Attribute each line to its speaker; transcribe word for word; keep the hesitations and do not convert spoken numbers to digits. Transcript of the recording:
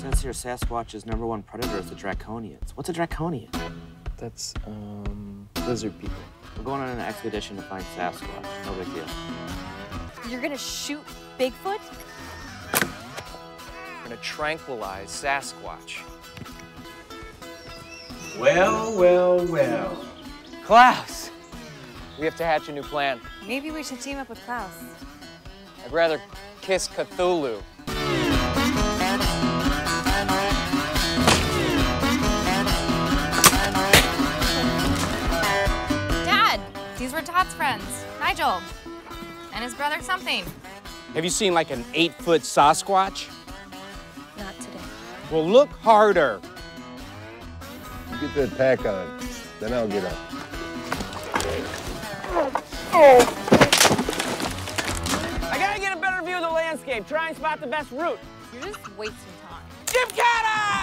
Speaker 1: says here Sasq-Watch's number one predator is the draconians. What's a draconian?
Speaker 2: That's, um, lizard people.
Speaker 1: We're going on an expedition to find Sasq-Watch. No big deal.
Speaker 3: You're gonna shoot Bigfoot?
Speaker 4: We're gonna tranquilize Sasq-Watch.
Speaker 5: Well, well, well.
Speaker 4: Claus! We have to hatch a new plan.
Speaker 3: Maybe we should team up with Claus.
Speaker 4: I'd rather kiss Cthulhu.
Speaker 3: Dad, these were Todd's friends, Nigel, and his brother something.
Speaker 6: Have you seen like an eight-foot Sasquatch?
Speaker 3: Not today.
Speaker 6: Well, look harder.
Speaker 7: Get that pack on, then I'll get up.
Speaker 6: I gotta get a better view of the landscape. Try and spot the best route.
Speaker 3: You're just wasting time.
Speaker 6: Jim Carter!